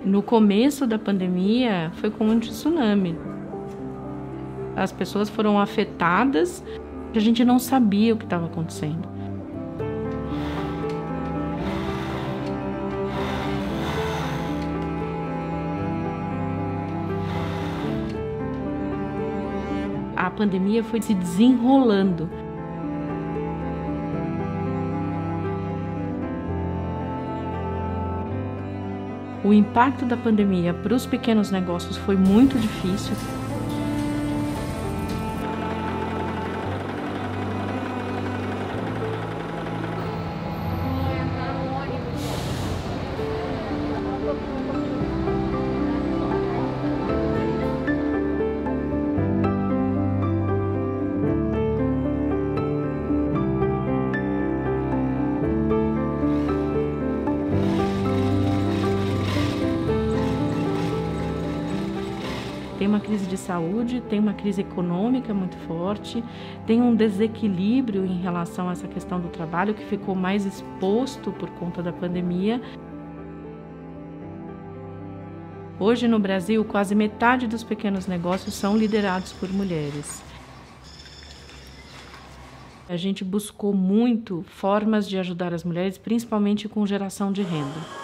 No começo da pandemia foi como um tsunami. As pessoas foram afetadas, a gente não sabia o que estava acontecendo. A pandemia foi se desenrolando. O impacto da pandemia para os pequenos negócios foi muito difícil. Tem uma crise de saúde, tem uma crise econômica muito forte, tem um desequilíbrio em relação a essa questão do trabalho que ficou mais exposto por conta da pandemia. Hoje no Brasil, quase metade dos pequenos negócios são liderados por mulheres. A gente buscou muito formas de ajudar as mulheres, principalmente com geração de renda.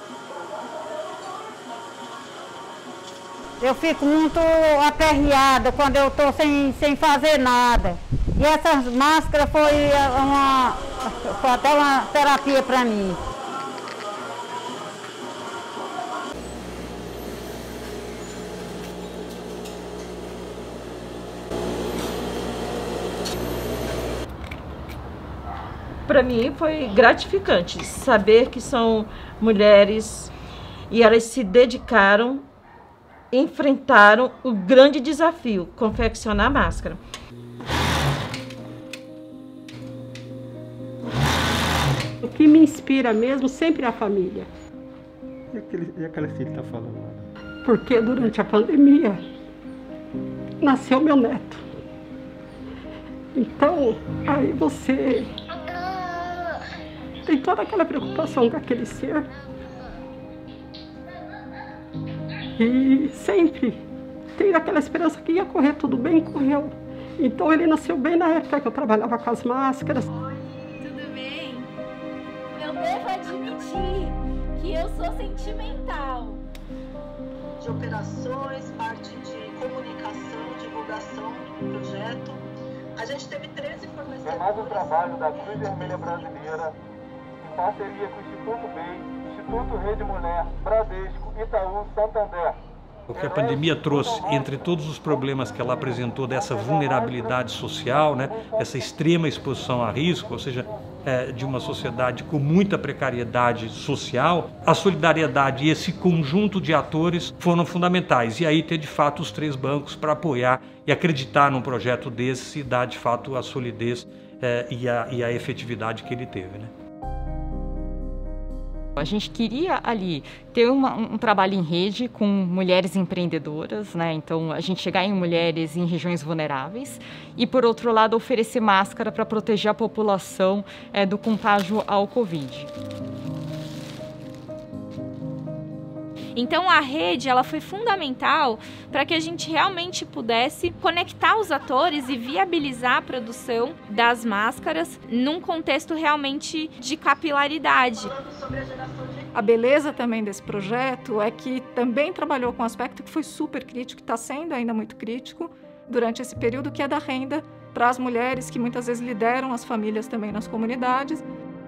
Eu fico muito aperreada quando eu estou sem fazer nada. E essas máscaras foi até uma terapia para mim. Para mim foi gratificante saber que são mulheres e elas se dedicaram, enfrentaram o grande desafio, confeccionar máscara. O que me inspira mesmo sempre é a família. E aquela filha que está falando? Porque durante a pandemia nasceu meu neto. Então, aí você tem toda aquela preocupação daquele ser. E sempre tem aquela esperança que ia correr tudo bem, correu. Então ele nasceu bem na época que eu trabalhava com as máscaras. Oi, tudo bem? Eu devo admitir que eu sou sentimental. De operações, parte de comunicação, divulgação do projeto. A gente teve 13 fornecedores. É mais um trabalho da Cruz Vermelha Brasileira, em parceria com o Instituto BEI, Instituto Rede Mulher, Bradesco, Itaú, Santander. O que a pandemia trouxe, entre todos os problemas que ela apresentou dessa vulnerabilidade social, né, essa extrema exposição a risco, ou seja, de uma sociedade com muita precariedade social, a solidariedade e esse conjunto de atores foram fundamentais. E aí ter de fato os três bancos para apoiar e acreditar num projeto desse e dar de fato a solidez e a efetividade que ele teve, né? A gente queria ali ter um trabalho em rede com mulheres empreendedoras, né? Então a gente chegar em mulheres em regiões vulneráveis e, por outro lado, oferecer máscara para proteger a população do contágio ao Covid. Então a rede ela foi fundamental para que a gente realmente pudesse conectar os atores e viabilizar a produção das máscaras num contexto realmente de capilaridade. A beleza também desse projeto é que também trabalhou com um aspecto que foi super crítico, que está sendo ainda muito crítico durante esse período, que é da renda para as mulheres que muitas vezes lideram as famílias também nas comunidades.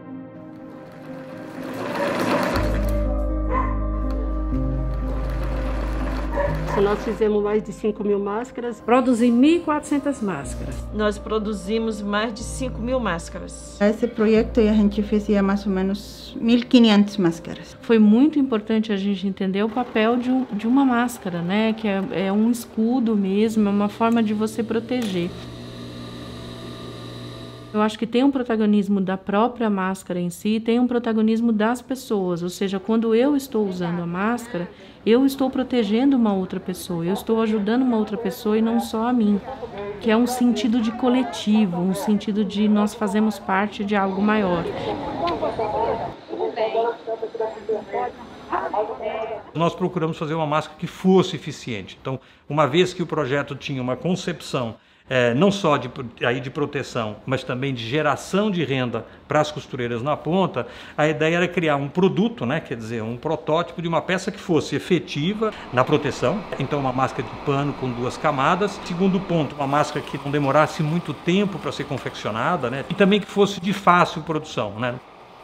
Nós fizemos mais de 5.000 máscaras. Produzi 1.400 máscaras. Nós produzimos mais de 5.000 máscaras. Esse projeto a gente fazia mais ou menos 1.500 máscaras. Foi muito importante a gente entender o papel de uma máscara, né? Que é um escudo mesmo, é uma forma de você proteger. Eu acho que tem um protagonismo da própria máscara em si, tem um protagonismo das pessoas, ou seja, quando eu estou usando a máscara, eu estou protegendo uma outra pessoa, eu estou ajudando uma outra pessoa e não só a mim, que é um sentido de coletivo, um sentido de nós fazemos parte de algo maior. Tudo bem. Nós procuramos fazer uma máscara que fosse eficiente. Então, uma vez que o projeto tinha uma concepção não só de proteção, mas também de geração de renda para as costureiras na ponta, a ideia era criar um produto, né, quer dizer, um protótipo de uma peça que fosse efetiva na proteção. Então, uma máscara de pano com 2 camadas. Segundo ponto, uma máscara que não demorasse muito tempo para ser confeccionada, né, e também que fosse de fácil produção, né.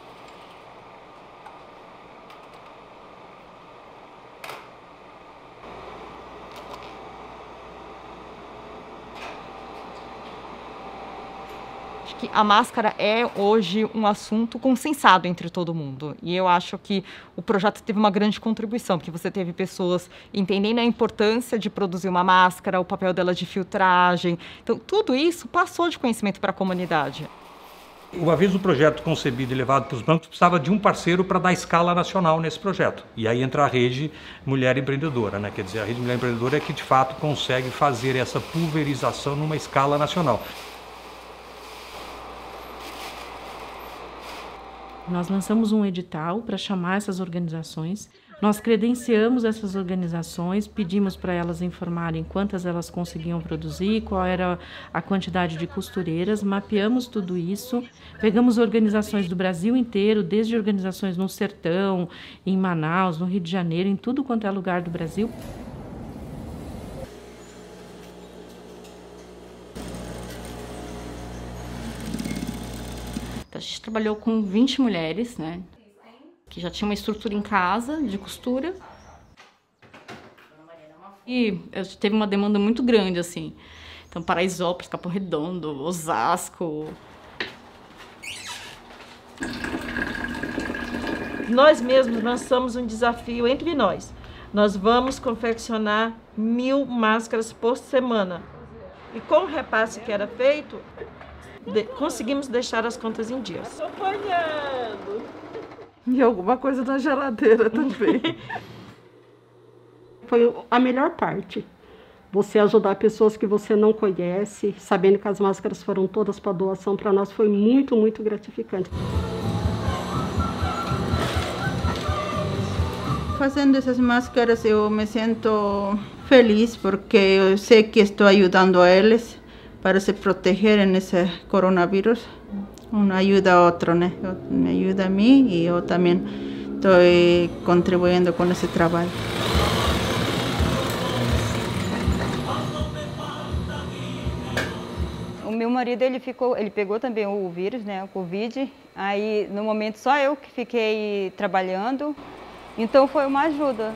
Que a máscara é hoje um assunto consensado entre todo mundo. E eu acho que o projeto teve uma grande contribuição, porque você teve pessoas entendendo a importância de produzir uma máscara, o papel dela de filtragem. Então, tudo isso passou de conhecimento para a comunidade. Uma vez o projeto concebido e levado para os bancos, precisava de um parceiro para dar escala nacional nesse projeto. E aí entra a Rede Mulher Empreendedora, né? Quer dizer, a Rede Mulher Empreendedora é que de fato consegue fazer essa pulverização numa escala nacional. Nós lançamos um edital para chamar essas organizações. Nós credenciamos essas organizações, pedimos para elas informarem quantas elas conseguiam produzir, qual era a quantidade de costureiras, mapeamos tudo isso, pegamos organizações do Brasil inteiro, desde organizações no Sertão, em Manaus, no Rio de Janeiro, em tudo quanto é lugar do Brasil. A gente trabalhou com 20 mulheres, né, que já tinham uma estrutura em casa de costura. E teve uma demanda muito grande, assim. Então, Paraisópolis, Capão Redondo, Osasco. Nós mesmos lançamos um desafio entre nós. Nós vamos confeccionar 1000 máscaras por semana. E com o repasse que era feito, conseguimos deixar as contas em dias. Acompanhando. E alguma coisa na geladeira também. Foi a melhor parte. Você ajudar pessoas que você não conhece, sabendo que as máscaras foram todas para doação, para nós foi muito, muito gratificante. Fazendo essas máscaras eu me sinto feliz porque eu sei que estou ajudando a eles para se proteger nesse coronavírus. Um ajuda a outro, né? Me ajuda a mim e eu também estou contribuindo com esse trabalho. O meu marido, ele pegou também o vírus, né, o Covid. Aí, no momento, só eu que fiquei trabalhando. Então, foi uma ajuda.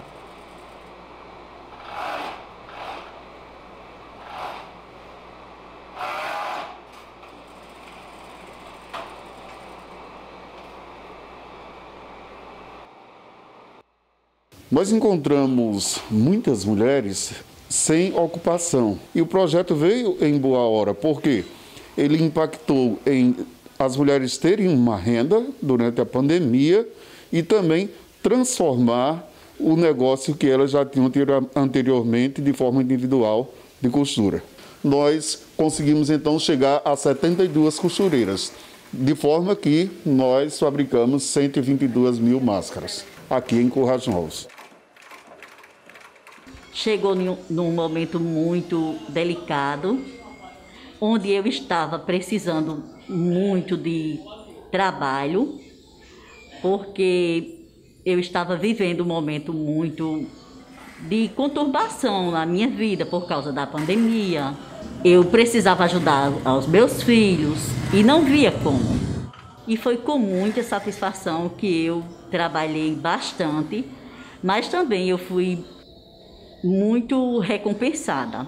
Nós encontramos muitas mulheres sem ocupação e o projeto veio em boa hora, porque ele impactou em as mulheres terem uma renda durante a pandemia e também transformar o negócio que elas já tinham anteriormente de forma individual de costura. Nós conseguimos então chegar a 72 costureiras, de forma que nós fabricamos 122.000 máscaras aqui em Currais Novos. Chegou num momento muito delicado, onde eu estava precisando muito de trabalho, porque eu estava vivendo um momento muito de conturbação na minha vida por causa da pandemia. Eu precisava ajudar aos meus filhos e não via como. E foi com muita satisfação que eu trabalhei bastante, mas também eu fui muito recompensada.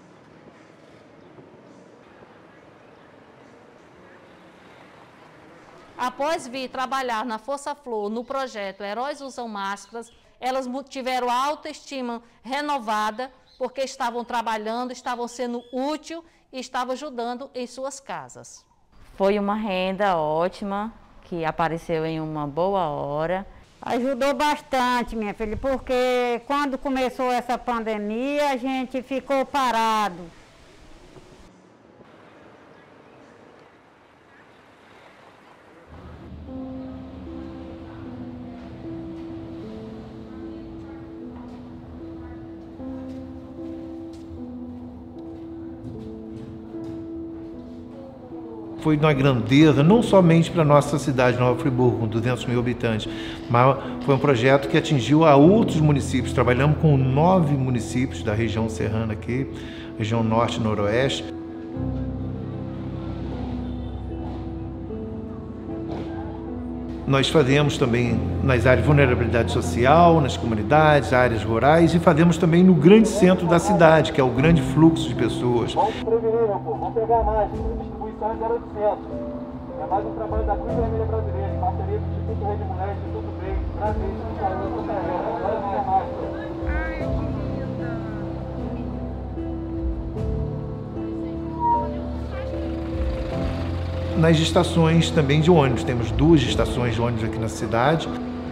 Após vir trabalhar na Força Flor, no projeto Heróis Usam Máscaras, elas tiveram a autoestima renovada, porque estavam trabalhando, estavam sendo úteis e estavam ajudando em suas casas. Foi uma renda ótima, que apareceu em uma boa hora. Ajudou bastante, minha filha, porque quando começou essa pandemia, a gente ficou parado. foi de uma grandeza, não somente para a nossa cidade, Nova Friburgo, com 200 mil habitantes, mas foi um projeto que atingiu a outros municípios. Trabalhamos com 9 municípios da região serrana aqui, região norte e noroeste. Nós fazemos também nas áreas de vulnerabilidade social, nas comunidades, áreas rurais, e fazemos também no grande centro da cidade, que é o grande fluxo de pessoas. Vamos prevenir, meu povo. Vamos pegar mais. Distribuição é 0800. É mais um trabalho da Cruz Vermelha Brasileira, em parceria com o Instituto Rede Mulher, Instituto Break, Brasil, Instituto Saúde, Santa Helena. Agora não é mais. Nas estações também de ônibus, temos 2 estações de ônibus aqui na cidade.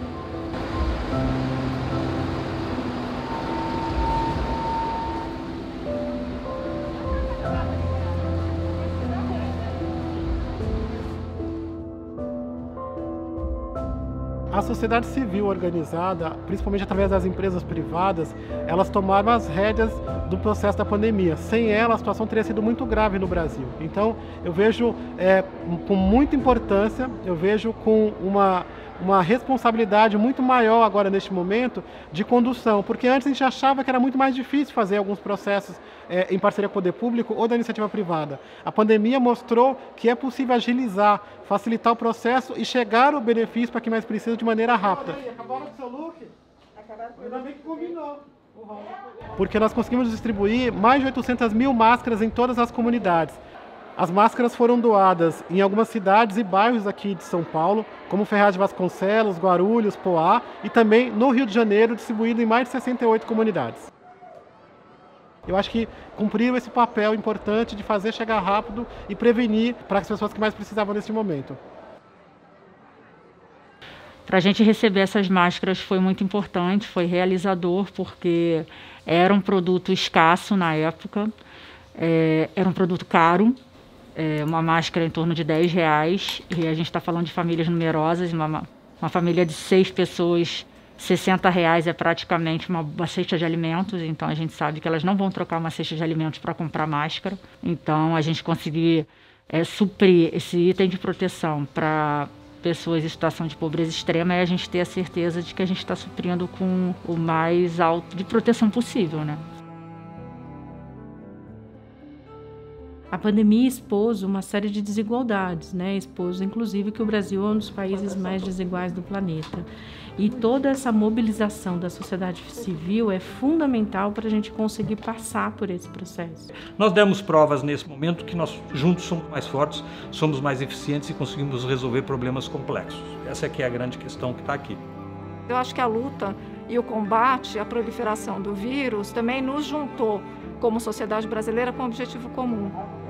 A sociedade civil organizada, principalmente através das empresas privadas, elas tomaram as rédeas do processo da pandemia. Sem ela, a situação teria sido muito grave no Brasil. Então, eu vejo com muita importância, eu vejo com uma responsabilidade muito maior agora neste momento de condução, porque antes a gente achava que era muito mais difícil fazer alguns processos em parceria com o poder público ou da iniciativa privada. A pandemia mostrou que é possível agilizar, facilitar o processo e chegar ao benefício para quem mais precisa de maneira rápida. Acabaram com o seu look? Ainda bem que combinou. Porque nós conseguimos distribuir mais de 800 mil máscaras em todas as comunidades. As máscaras foram doadas em algumas cidades e bairros aqui de São Paulo, como Ferraz de Vasconcelos, Guarulhos, Poá, e também no Rio de Janeiro, distribuído em mais de 68 comunidades. Eu acho que cumpriram esse papel importante de fazer chegar rápido e prevenir para as pessoas que mais precisavam nesse momento. Para a gente receber essas máscaras foi muito importante, foi realizador, porque era um produto escasso na época, era um produto caro, uma máscara em torno de R$10, e a gente está falando de famílias numerosas, uma família de 6 pessoas, R$60 é praticamente uma cesta de alimentos, então a gente sabe que elas não vão trocar uma cesta de alimentos para comprar máscara. Então a gente conseguir suprir esse item de proteção para pessoas em situação de pobreza extrema é a gente ter a certeza de que a gente está suprindo com o mais alto de proteção possível, né? A pandemia expôs uma série de desigualdades, né? Expôs, inclusive, que o Brasil é um dos países mais desiguais do planeta. E toda essa mobilização da sociedade civil é fundamental para a gente conseguir passar por esse processo. Nós demos provas nesse momento que nós juntos somos mais fortes, somos mais eficientes e conseguimos resolver problemas complexos. Essa é que é a grande questão que está aqui. Eu acho que a luta e o combate à proliferação do vírus também nos juntou como sociedade brasileira com um objetivo comum.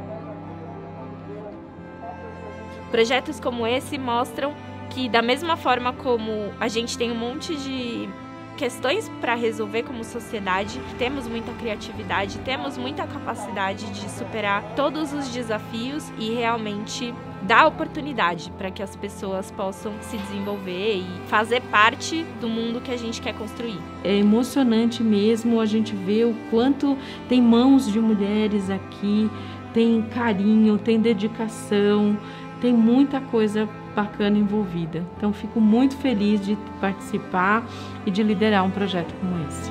Projetos como esse mostram que, da mesma forma como a gente tem um monte de questões para resolver como sociedade, temos muita criatividade, temos muita capacidade de superar todos os desafios e realmente dar oportunidade para que as pessoas possam se desenvolver e fazer parte do mundo que a gente quer construir. É emocionante mesmo a gente ver o quanto tem mãos de mulheres aqui, tem carinho, tem dedicação, tem muita coisa bacana envolvida. Então fico muito feliz de participar e de liderar um projeto como esse.